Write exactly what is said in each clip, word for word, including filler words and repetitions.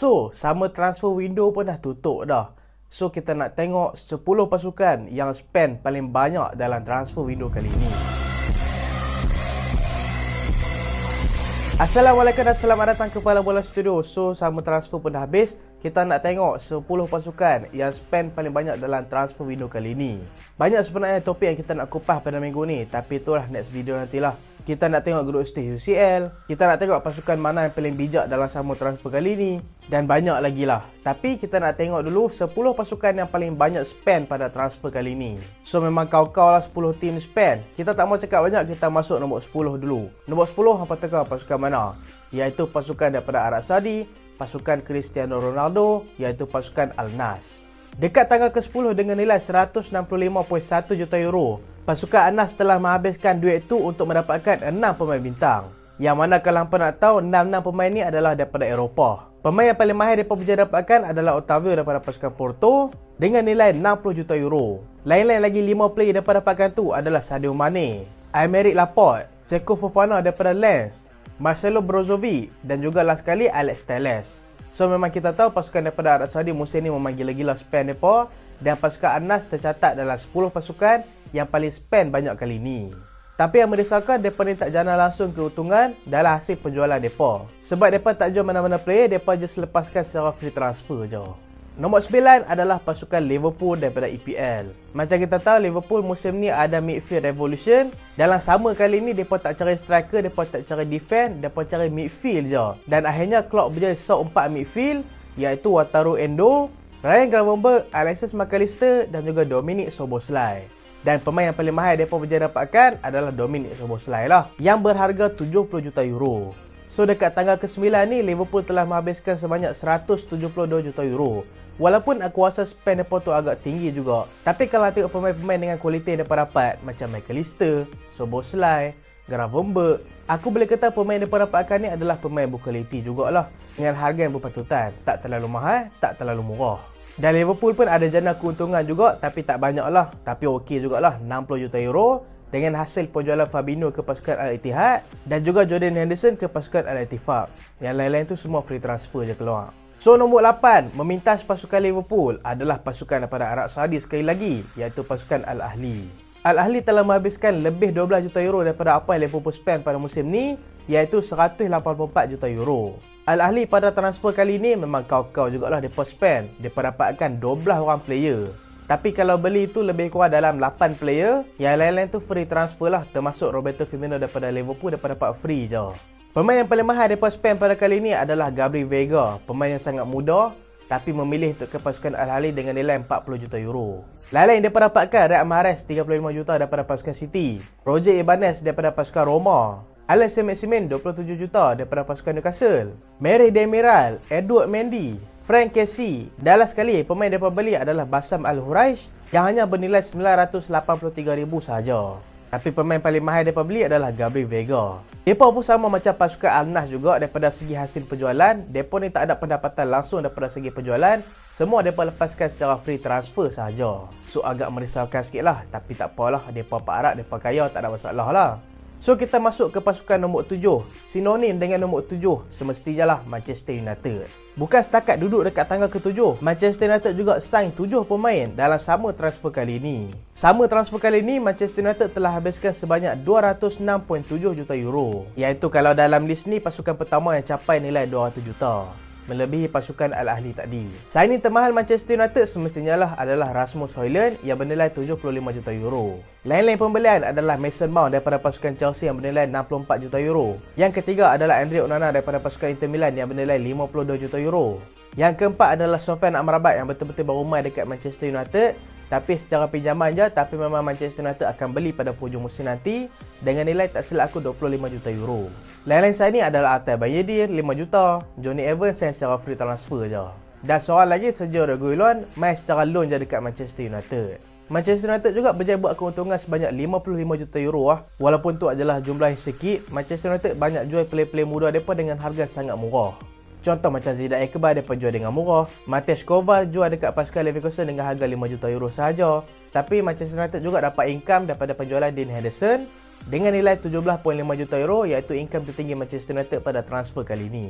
So, sama transfer window pun dah tutup dah. So, kita nak tengok sepuluh pasukan yang spend paling banyak dalam transfer window kali ini. Assalamualaikum dan selamat datang ke Pala Bola Studio. So, sama transfer pun dah habis. Kita nak tengok sepuluh pasukan yang spend paling banyak dalam transfer window kali ini. Banyak sebenarnya topik yang kita nak kupas pada minggu ni, tapi itulah next video nantilah. Kita nak tengok group stage U C L, kita nak tengok pasukan mana yang paling bijak dalam sama transfer kali ni, dan banyak lagi lah. Tapi kita nak tengok dulu sepuluh pasukan yang paling banyak spend pada transfer kali ni. So memang kau-kau lah sepuluh team spend. Kita tak mau cakap banyak, kita masuk nombor sepuluh dulu. Nombor sepuluh, apa tengok pasukan mana? Iaitu pasukan daripada Arab Saudi, pasukan Cristiano Ronaldo, iaitu pasukan Al Nassr. Dekat tanggal ke sepuluh dengan nilai seratus enam puluh lima perpuluhan satu juta euro, pasukan Al Nassr telah menghabiskan duit itu untuk mendapatkan enam pemain bintang. Yang mana kalau hampa nak tahu, enam enam pemain ni adalah daripada Eropah. Pemain yang paling mahir mereka bisa dapatkan adalah Otavio daripada pasukan Porto dengan nilai enam puluh juta euro. Lain-lain lagi lima player dapat dapatkan tu adalah Sadio Mane, Aymeric Laporte, Seko Fofana daripada Lens, Marcelo Brozovic dan juga last sekali Alex Telles. So memang kita tahu pasukan daripada Arab Saudi musim ni memang gila-gila spend mereka, dan pasukan Al Nassr tercatat dalam sepuluh pasukan yang paling spend banyak kali ni. Tapi yang merisaukan, mereka ni tak jana langsung keuntungan dalam hasil penjualan mereka. Sebab mereka tak jual mana-mana player, mereka just lepaskan secara free transfer je. Nombor sembilan adalah pasukan Liverpool daripada E P L. Macam kita tahu, Liverpool musim ni ada midfield revolution. Dalam sama kali ni, mereka tak cari striker, mereka tak cari defense, mereka cari midfield je. Dan akhirnya Klopp berjaya sort empat midfield, iaitu Wataru Endo, Ryan Gravenberch, Alexis McAllister dan juga Dominic Szoboszlai. Dan pemain yang paling mahal mereka berjaya dapatkan adalah Dominic Szoboszlai lah, yang berharga tujuh puluh juta euro. So dekat tanggal ke sembilan ni, Liverpool telah menghabiskan sebanyak seratus tujuh puluh dua juta euro. Walaupun aku rasa spend mereka tu agak tinggi juga, tapi kalau tengok pemain-pemain dengan kualiti yang mereka dapat, macam McAllister, Szoboszlai, Gravenberch, aku boleh kata pemain yang mereka dapatkan ni adalah pemain berkualiti jugalah, dengan harga yang berpatutan. Tak terlalu mahal, tak terlalu murah. Dan Liverpool pun ada jana keuntungan juga, tapi tak banyak lah. Tapi okey jugalah, enam puluh juta euro dengan hasil penjualan Fabinho ke pasukan Al-Ittihad dan juga Jordan Henderson ke pasukan Al-Ittifaq. Yang lain-lain tu semua free transfer je keluar. So nombor lapan, memintas pasukan Liverpool adalah pasukan daripada Arab Saudi sekali lagi, iaitu pasukan Al-Ahli. Al-Ahli telah menghabiskan lebih dua belas juta euro daripada apa yang Liverpool spend pada musim ni, iaitu seratus lapan puluh empat juta euro. Al-Ahli pada transfer kali ni memang kau-kau jugalah mereka spend. Mereka dapatkan dua belas orang player. Tapi kalau beli itu lebih kurang dalam lapan player, yang lain-lain tu free transfer lah, termasuk Roberto Firmino daripada Liverpool dapat dapat free je. Pemain yang paling mahal mereka spend pada kali ini adalah Gabriel Veiga, pemain yang sangat muda tapi memilih untuk ke pasukan Al-Ahli dengan nilai empat puluh juta euro. Lain-lain mereka dapatkan Riyad Mahrez tiga puluh lima juta daripada pasukan City, Roger Ibanez daripada pasukan Roma, Alan Saint-Maximin dua puluh tujuh juta daripada pasukan Newcastle, Merih Demiral, Edward Mendy, Frank Kessie, dan last sekali pemain yang mereka beli adalah Bassam Al-Huraish yang hanya bernilai sembilan ratus lapan puluh tiga ribu sahaja. Tapi pemain paling mahal mereka beli adalah Gabriel Veiga. Mereka pun sama macam pasukan Al Nassr juga daripada segi hasil penjualan. Mereka ni tak ada pendapatan langsung daripada segi penjualan. Semua mereka lepaskan secara free transfer sahaja. So agak merisaukan sikit lah. Tapi tak apalah, mereka Pak Arab, mereka kaya, tak ada masalah lah. So kita masuk ke pasukan nombor tujuh. Sinonim dengan nombor tujuh semestinya lah Manchester United. Bukan setakat duduk dekat tanggal ke tujuh, Manchester United juga sign tujuh pemain dalam sama transfer kali ini. Sama transfer kali ini, Manchester United telah habiskan sebanyak dua ratus enam perpuluhan tujuh juta euro. Iaitu kalau dalam list ni, pasukan pertama yang capai nilai dua ratus juta. Melebihi pasukan Al-Ahli tadi. Signing termahal Manchester United semestinya lah adalah Rasmus Højlund yang bernilai tujuh puluh lima juta euro. Lain-lain pembelian adalah Mason Mount daripada pasukan Chelsea yang bernilai enam puluh empat juta euro. Yang ketiga adalah Andre Onana daripada pasukan Inter Milan yang bernilai lima puluh dua juta euro. Yang keempat adalah Sofyan Amrabat yang betul-betul berumai dekat Manchester United. Tapi secara pinjaman je, tapi memang Manchester United akan beli pada hujung musim nanti dengan nilai tak silap aku dua puluh lima juta euro. Lain-lain saya ni adalah Altay Bayindir lima juta, Johnny Evans yang secara free transfer je. Dan seorang lagi Sergio Reguilon main secara loan je dekat Manchester United. Manchester United juga berjaya buat keuntungan sebanyak lima puluh lima juta euro lah. Walaupun tu adalah jumlah yang sikit, Manchester United banyak jual player-player muda mereka dengan harga sangat murah. Contoh macam Zidane Ekbar mereka jual dengan murah, Matej Kovar jual dekat pasukan Leverkusen dengan harga lima juta euro sahaja. Tapi Manchester United juga dapat income daripada penjualan Dean Henderson dengan nilai tujuh belas perpuluhan lima juta euro, iaitu income tertinggi Manchester United pada transfer kali ini.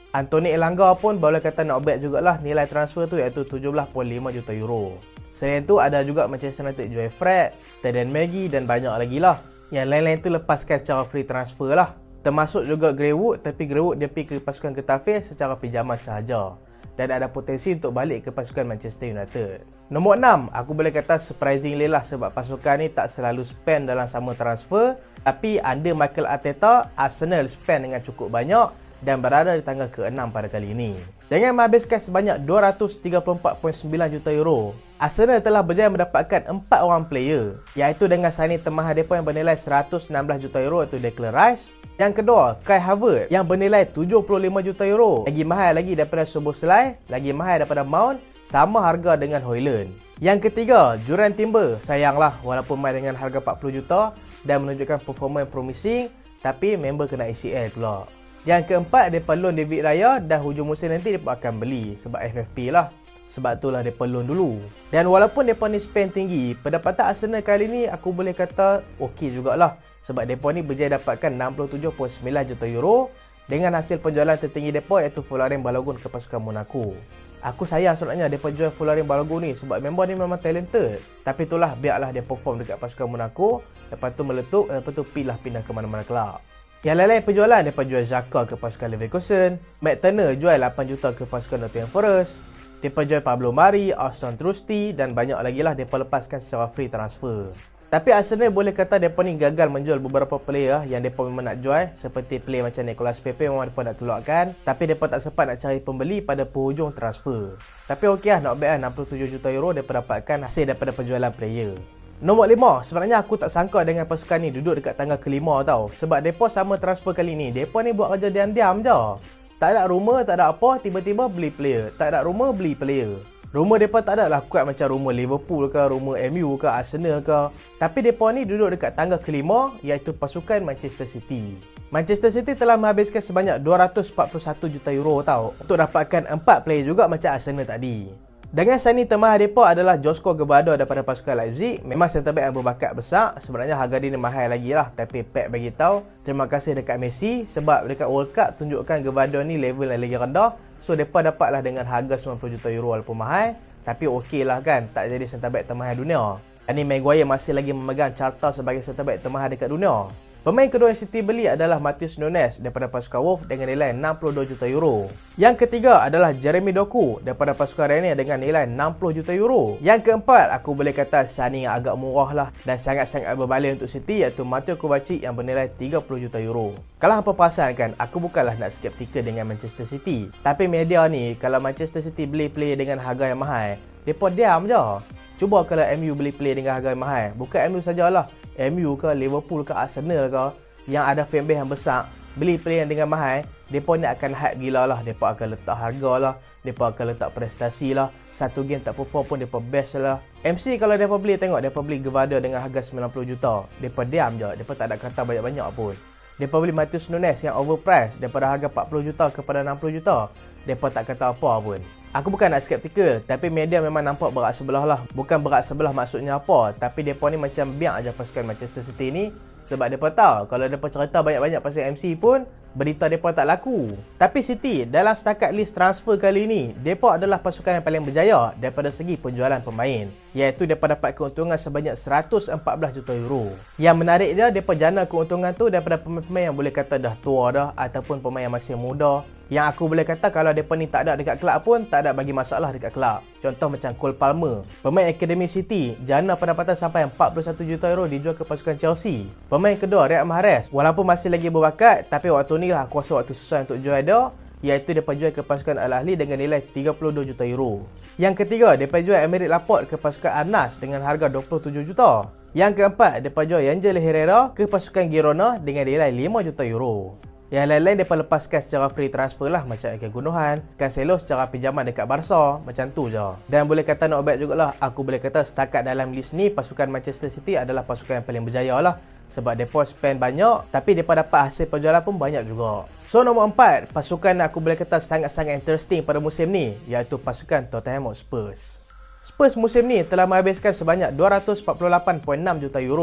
Anthony Elanga pun boleh kata not bad jugalah nilai transfer tu, iaitu tujuh belas perpuluhan lima juta euro. Selain tu ada juga Manchester United jual Fred, Teden Maggie dan banyak lagi lah. Yang lain-lain tu lepaskan secara free transfer lah. Termasuk juga Greenwood, tapi Greenwood dia pergi ke pasukan Getafe secara pinjaman sahaja dan ada potensi untuk balik ke pasukan Manchester United. Nombor enam, aku boleh kata surprisingly lah sebab pasukan ni tak selalu spend dalam sama transfer, tapi under Mikel Arteta, Arsenal spend dengan cukup banyak dan berada di tangga keenam pada kali ini. Dengan menghabiskan sebanyak dua ratus tiga puluh empat perpuluhan sembilan juta euro, Arsenal telah berjaya mendapatkan empat orang player, iaitu dengan signing termahal mereka yang bernilai seratus enam belas juta euro, iaitu Declan Rice. Yang kedua, Kai Havertz yang bernilai tujuh puluh lima juta euro, lagi mahal lagi daripada Szoboszlai, lagi mahal daripada Mount, sama harga dengan Højlund. Yang ketiga, Jurriën Timber, sayanglah walaupun main dengan harga empat puluh juta dan menunjukkan performa yang promising, tapi member kena A C L pula. Yang keempat, mereka loan David Raya dan hujung musim nanti mereka akan beli sebab F F P lah. Sebab itulah mereka loan dulu. Dan walaupun mereka ni spend tinggi, pendapatan Arsenal kali ni aku boleh kata okey jugalah. Sebab mereka ni berjaya dapatkan enam puluh tujuh perpuluhan sembilan juta euro dengan hasil penjualan tertinggi mereka iaitu Folarin Balogun ke pasukan Monaco. Aku sayang sebenarnya mereka jual Folarin Balogun ni sebab member ni memang talented. Tapi itulah, biarlah dia perform dekat pasukan Monaco, lepas tu meletup, lepas tu pilih pindah ke mana-mana kelab. Yang lain-lain penjualan, mereka jual Xhaka ke pasukan Leverkusen, Matt Turner jual lapan juta ke pasukan Nottingham Forest, mereka jual Pablo Mari, Austin Trusty dan banyak lagi lah mereka lepaskan secara free transfer. Tapi Arsenal boleh kata mereka ni gagal menjual beberapa player yang mereka memang nak jual, seperti player macam Nicolas Pepe memang mereka nak keluarkan, tapi mereka tak sempat nak cari pembeli pada penghujung transfer. Tapi okey lah, not bad lah, enam puluh tujuh juta euro mereka dapatkan hasil daripada penjualan player. Nombor lima, sebenarnya aku tak sangka dengan pasukan ni duduk dekat tangga kelima tau. Sebab mereka sama transfer kali ni, mereka ni buat kerja diam-diam je. Tak ada rumor, tak ada apa, tiba-tiba beli player. Tak ada rumor, beli player. Rumor mereka tak ada lah kuat macam rumor Liverpool ke, rumor M U ke, Arsenal ke. Tapi mereka ni duduk dekat tangga kelima, iaitu pasukan Manchester City. Manchester City telah menghabiskan sebanyak dua ratus empat puluh satu juta euro tau untuk dapatkan empat player juga macam Arsenal tadi. Dengan signing termahal mereka adalah Josko Gvardiol daripada pasukan Leipzig. Memang centre back yang berbakat besar. Sebenarnya harga dia ni mahal lagi lah, tapi Pep bagi tahu terima kasih dekat Messi sebab dekat World Cup tunjukkan Gvardiol ni level yang lagi rendah. So mereka dapatlah dengan harga sembilan puluh juta euro walaupun mahal, tapi okey lah kan, tak jadi centre back termahal dunia. Dan ni Maguire masih lagi memegang carta sebagai centre back termahal dekat dunia. Pemain kedua yang City beli adalah Matheus Nunes daripada pasukan Wolves dengan nilai enam puluh dua juta euro. Yang ketiga adalah Jeremy Doku daripada pasukan Rennes dengan nilai enam puluh juta euro. Yang keempat, aku boleh kata signing yang agak murah lah dan sangat-sangat berbalik untuk City, iaitu Mateo Kovacic yang bernilai tiga puluh juta euro. Kalau hampa perasan kan, aku bukanlah nak skeptikal dengan Manchester City. Tapi media ni, kalau Manchester City beli player dengan harga yang mahal, mereka diam je. Cuba kalau M U beli player dengan harga yang mahal, bukan M U sajalah, M U ke, Liverpool ke, Arsenal ke, yang ada fanbase yang besar, beli player dengan mahal, mereka ni akan hype gila lah. Mereka akan letak harga lah, mereka akan letak prestasi lah, satu game tak perform pun mereka best lah. M C kalau mereka beli, tengok mereka beli Gvardiol dengan harga sembilan puluh juta, mereka diam je, mereka tak ada kata banyak-banyak pun. Mereka beli Matheus Nunes yang overpriced daripada harga empat puluh juta kepada enam puluh juta, mereka tak kata apa pun. Aku bukan nak skeptikal, tapi media memang nampak berat sebelah lah. Bukan berat sebelah maksudnya apa, tapi mereka ni macam biar aja pasukan Manchester City ni. Sebab mereka tahu kalau mereka cerita banyak-banyak pasal M C pun, berita mereka tak laku. Tapi City dalam setakat list transfer kali ni, mereka adalah pasukan yang paling berjaya daripada segi penjualan pemain, iaitu mereka dapat keuntungan sebanyak seratus empat belas juta euro. Yang menarik dia, mereka jana keuntungan tu daripada pemain-pemain yang boleh kata dah tua dah, ataupun pemain yang masih muda. Yang aku boleh kata kalau mereka ni tak ada dekat kelab pun, tak ada bagi masalah dekat kelab. Contoh macam Cole Palmer, pemain Akademi City, jana pendapatan sampai empat puluh satu juta euro dijual ke pasukan Chelsea. Pemain kedua, Riyad Mahrez, walaupun masih lagi berbakat, tapi waktu ni lah aku rasa waktu susah untuk jual dia, iaitu mereka jual ke pasukan Al Ahly dengan nilai tiga puluh dua juta euro. Yang ketiga, mereka jual Aymeric Laporte ke pasukan Al-Nassr dengan harga dua puluh tujuh juta. Yang keempat, mereka jual Yangel Herrera ke pasukan Girona dengan nilai lima juta euro. Yang lain-lain mereka lepaskan secara free transfer lah, macam Eke Gundogan, Cancelo secara pinjaman dekat Barca, macam tu je. Dan boleh kata not bad jugalah, aku boleh kata setakat dalam list ni, pasukan Manchester City adalah pasukan yang paling berjaya lah. Sebab mereka spend banyak, tapi mereka dapat hasil penjualan pun banyak juga. So nombor empat, pasukan aku boleh kata sangat-sangat interesting pada musim ni, iaitu pasukan Tottenham Hotspur. Spurs musim ni telah menghabiskan sebanyak dua ratus empat puluh lapan perpuluhan enam juta euro.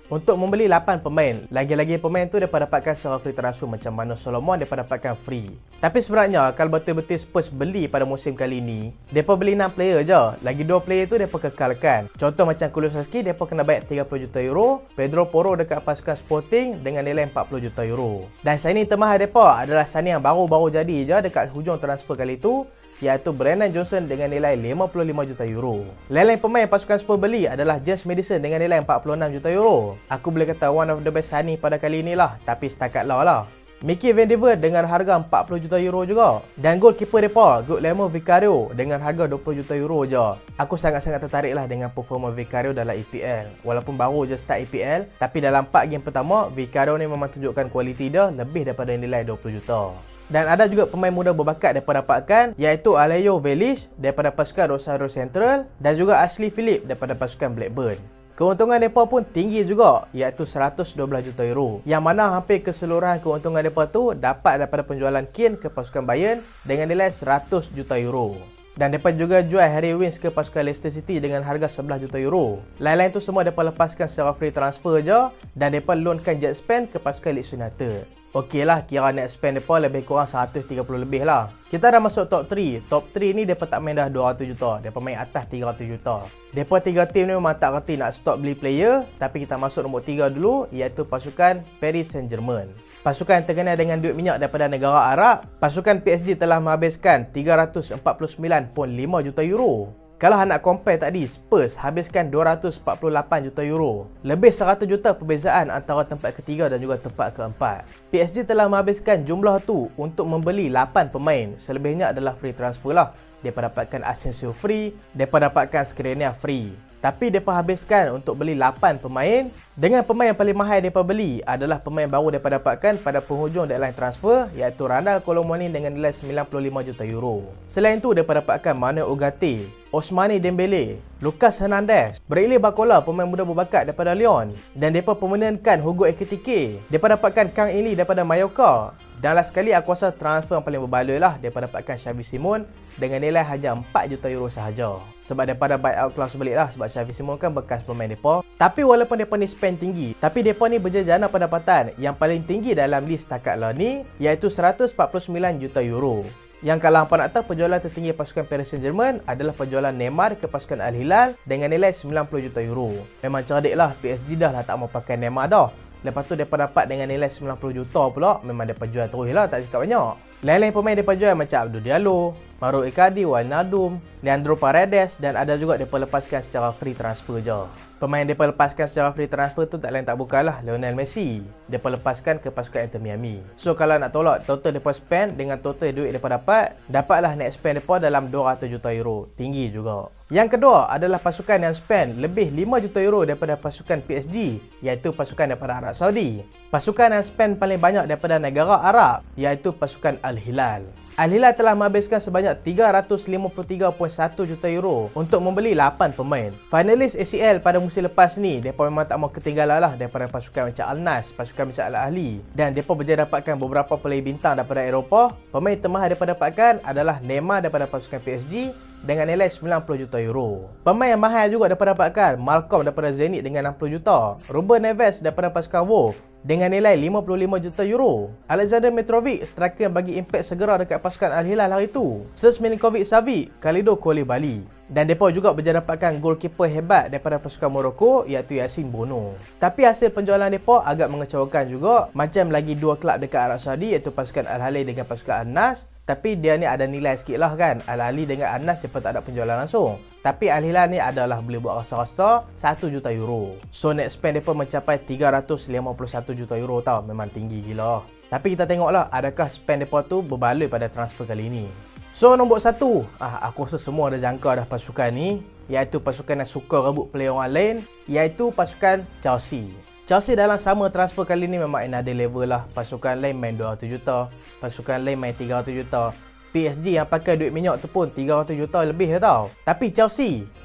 untuk membeli lapan pemain. Lagi-lagi pemain tu mereka dapatkan secara free transfer macam mana Solomon mereka dapatkan free. Tapi sebenarnya kalau betul-betul Spurs beli pada musim kali ni, mereka beli enam player je. Lagi dua player tu mereka kekalkan. Contoh macam Kulusevski mereka kena bayar tiga puluh juta euro, Pedro Porro dekat pasukan Sporting dengan nilai empat puluh juta euro. Dan signing termahal mereka adalah signing yang baru-baru jadi je dekat hujung transfer kali tu, iaitu Brennan Johnson dengan nilai lima puluh lima juta euro. Lain-lain pemain pasukan Spurs beli adalah James Maddison dengan nilai empat puluh enam juta euro. Aku boleh kata one of the best signing pada kali ni lah, tapi setakat lah lah. Mickey Van de Ven dengan harga empat puluh juta euro juga. Dan goalkeeper mereka, Guillermo Vicario dengan harga dua puluh juta euro je. Aku sangat-sangat tertarik lah dengan performa Vicario dalam E P L. Walaupun baru je start E P L, tapi dalam empat game pertama, Vicario ni memang tunjukkan kualiti dia lebih daripada nilai dua puluh juta. Dan ada juga pemain muda berbakat mereka dapatkan, iaitu Alejo Velic daripada pasukan Rosario Central dan juga Ashley Phillips daripada pasukan Blackburn. Keuntungan mereka pun tinggi juga, iaitu seratus dua belas juta euro. Yang mana hampir keseluruhan keuntungan mereka tu dapat daripada penjualan Keane ke pasukan Bayern dengan nilai seratus juta euro. Dan mereka juga jual Harry Winks ke pasukan Leicester City dengan harga sebelas juta euro. Lain-lain tu semua mereka lepaskan secara free transfer je, dan mereka loankan Jet Spence ke pasukan Leeds United. Okey lah, kira net spend mereka lebih kurang seratus tiga puluh lebih lah. Kita dah masuk top tiga. Top tiga ni mereka tak main dah dua ratus juta. Mereka main atas tiga ratus juta. Mereka tiga tim ni memang tak reti nak stop beli player. Tapi kita masuk nombor tiga dulu, iaitu pasukan Paris Saint-Germain. Pasukan yang terkenal dengan duit minyak daripada negara Arab. Pasukan P S G telah menghabiskan tiga ratus empat puluh sembilan perpuluhan lima juta euro. Kalau nak compare tadi, Spurs habiskan dua ratus empat puluh lapan juta euro. Lebih seratus juta perbezaan antara tempat ketiga dan juga tempat keempat. P S G telah menghabiskan jumlah tu untuk membeli lapan pemain. Selebihnya adalah free transfer lah. Mereka dapatkan Asensio free, mereka dapatkan Skriniar free. Tapi mereka habiskan untuk beli lapan pemain. Dengan pemain yang paling mahal mereka beli adalah pemain baru mereka dapatkan pada penghujung deadline transfer, iaitu Randal Colomoni dengan nilai sembilan puluh lima juta euro. Selain itu, mereka dapatkan Manuel Ugarte, Ousmane Dembele, Lucas Hernandez, Bradley Barcola, pemain muda berbakat daripada Lyon, dan mereka pemenangkan Hugo Ekitike. Mereka dapatkan Kang In Lee daripada Mallorca. Dan last sekali aku rasa transfer yang paling berbaloi lah, mereka dapatkan Xavi Simon dengan nilai hanya empat juta euro sahaja. Sebab mereka buyout clause balik lah, sebab Xavi Simon kan bekas pemain mereka. Tapi walaupun mereka ni spend tinggi, tapi mereka ni berjejana pendapatan yang paling tinggi dalam list setakat lah ni, iaitu seratus empat puluh sembilan juta euro. Yang kalau hampa nak tahu, penjualan tertinggi pasukan Paris Saint-Germain adalah penjualan Neymar ke pasukan Al Hilal dengan nilai sembilan puluh juta euro. Memang cerdik lah, P S G dah lah tak mau pakai Neymar dah. Lepas tu mereka dapat dengan nilai sembilan puluh juta pula. Memang mereka jual terus lah, tak cakap banyak. Lain-lain pemain mereka jual macam Abdul Diallo, Mauro Icardi, Wijnaldum, Leandro Paredes, dan ada juga mereka lepaskan secara free transfer je. Pemain yang mereka lepaskan secara free transfer tu tak lain tak bukanlah Lionel Messi. Mereka lepaskan ke pasukan Inter Miami. So kalau nak tolak total mereka spend dengan total duit mereka dapat, dapatlah net spend mereka dalam dua ratus juta euro. Tinggi juga. Yang kedua adalah pasukan yang spend lebih lima juta euro daripada pasukan P S G, iaitu pasukan daripada Arab Saudi. Pasukan yang spend paling banyak daripada negara Arab, iaitu pasukan Al Hilal. Al Hilal telah menghabiskan sebanyak tiga ratus lima puluh tiga perpuluhan satu juta euro untuk membeli lapan pemain. Finalis A C L pada musim lepas ni, mereka memang tak mau ketinggalan lah daripada pasukan macam Al Nassr, pasukan macam Al Ahly. Dan mereka berjaya dapatkan beberapa player bintang daripada Eropah. Pemain termahal mereka dapatkan adalah Neymar daripada pasukan P S G dengan nilai sembilan puluh juta euro. Pemain yang mahal juga mereka dapatkan Malcolm daripada Zenit dengan enam puluh juta. Ruben Neves daripada pasukan Wolves dengan nilai lima puluh lima juta euro. Alexander Mitrovic, striker yang bagi impak segera dekat pasukan Al Hilal hari itu. Serge Milinkovic-Savic, Kalidou Koulibaly. Dan mereka juga berjaya dapatkan goalkeeper hebat daripada pasukan Morocco, iaitu Yacine Bono. Tapi hasil penjualan mereka agak mengecewakan juga. Macam lagi dua kelab dekat Arab Saudi, iaitu pasukan Al Ahly dengan pasukan Al Nassr. Tapi dia ni ada nilai sikit lah kan. Al Ahly dengan Al Nassr mereka tak ada penjualan langsung. Tapi Al Hilal ni adalah boleh buat rasa-rasa satu juta euro. So net spend mereka mencapai tiga ratus lima puluh satu juta euro tau. Memang tinggi gila. Tapi kita tengoklah adakah spend mereka tu berbaloi pada transfer kali ni. So nombor satu, ah, aku rasa semua ada jangka dah pasukan ni, iaitu pasukan yang suka rebut player orang lain, iaitu pasukan Chelsea. Chelsea dalam sama transfer kali ni memang another level lah. Pasukan lain main dua ratus juta, pasukan lain main tiga ratus juta. P S G yang pakai duit minyak tu pun tiga ratus juta lebih tau. Tapi Chelsea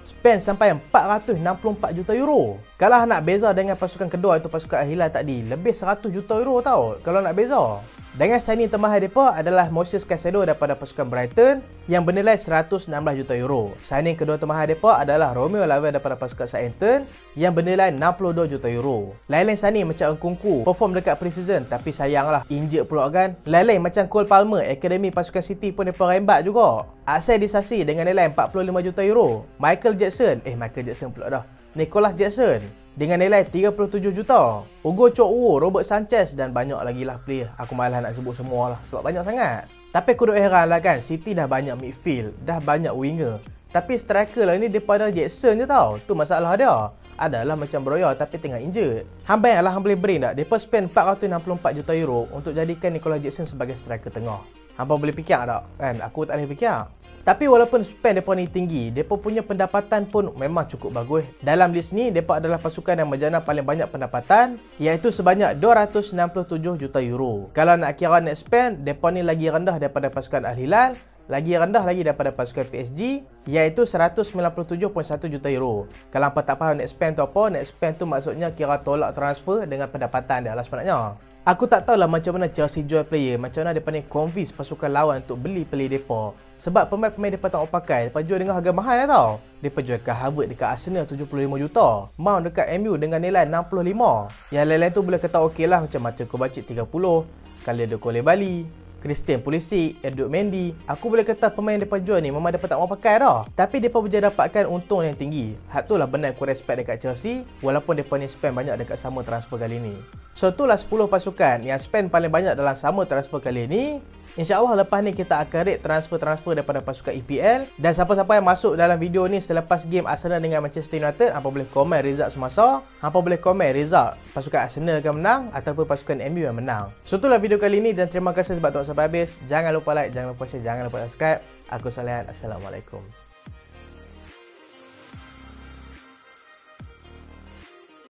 spend sampai empat ratus enam puluh empat juta euro. Kalau nak beza dengan pasukan kedua itu pasukan Al Hilal tadi, lebih seratus juta euro tau kalau nak beza. Dengan signing termahal mereka adalah Moses Caicedo daripada pasukan Brighton yang bernilai seratus enam belas juta euro. Signing kedua termahal mereka adalah Romeo Lavia daripada pasukan Southampton yang bernilai enam puluh dua juta euro. Lain-lain signing macam Nkunku perform dekat pre-season tapi sayanglah injured pula kan. Lain-lain macam Cole Palmer, akademi pasukan City pun mereka rembat juga. Aksai Disasi dengan nilai empat puluh lima juta euro. Michael Jackson, eh Michael Jackson pula dah. Nicholas Jackson dengan nilai tiga puluh tujuh juta. Ugo Chokwo, Robert Sanchez dan banyak lagi lah player. Aku malas nak sebut semua lah sebab banyak sangat. Tapi aku duk heran lah kan, City dah banyak midfield, dah banyak winger. Tapi striker lah ni daripada Jackson je tau. Tu masalah dia. Adalah macam Broya tapi tengah injured. Hamba yang lah hamba boleh brain tak? Mereka spend empat ratus enam puluh empat juta euro untuk jadikan Nicholas Jackson sebagai striker tengah. Hamba boleh fikir tak? Kan? Aku tak boleh fikir. Tapi walaupun spend mereka ni tinggi, mereka punya pendapatan pun memang cukup bagus. Dalam list ni, mereka adalah pasukan yang menjana paling banyak pendapatan, iaitu sebanyak dua ratus enam puluh tujuh juta euro. Kalau nak kira net spend, mereka ni lagi rendah daripada pasukan Al Hilal, lagi rendah lagi daripada pasukan P S G, iaitu seratus sembilan puluh tujuh perpuluhan satu juta euro. Kalau hampa tak faham net spend tu apa, net spend tu maksudnya kira tolak transfer dengan pendapatan dia lah sebenarnya. Aku tak tahulah macam mana Chelsea jual player, macam mana mereka ni convince pasukan lawan untuk beli player mereka. Sebab pemain-pemain mereka tak mau pakai, mereka jual dengan harga mahal ya tau. Mereka jual ke Harvard dekat Arsenal tujuh puluh lima juta, Mount dekat M U dengan nilai enam puluh lima. Yang lain-lain tu boleh kata okey lah, macam Mateo Kovacic tiga puluh, Khalid Koulibaly, Christian Pulisic, Edouard Mendy. Aku boleh kata pemain mereka jual ni memang mereka tak mau pakai dah. Tapi mereka boleh dapatkan untung yang tinggi. Hak tu lah benar aku respect dekat Chelsea, walaupun mereka ni spend banyak dekat sama transfer kali ni. So itulah sepuluh pasukan yang spend paling banyak dalam sama transfer kali ni. InsyaAllah lepas ni kita akan rate transfer-transfer daripada pasukan E P L. Dan siapa-siapa yang masuk dalam video ni selepas game Arsenal dengan Manchester United, hampa boleh komen result semasa. Hampa boleh komen result pasukan Arsenal akan menang ataupun pasukan M U yang menang. So itulah video kali ni dan terima kasih sebab tengok sampai habis. Jangan lupa like, jangan lupa share, jangan lupa subscribe. Aku Salihan, Assalamualaikum.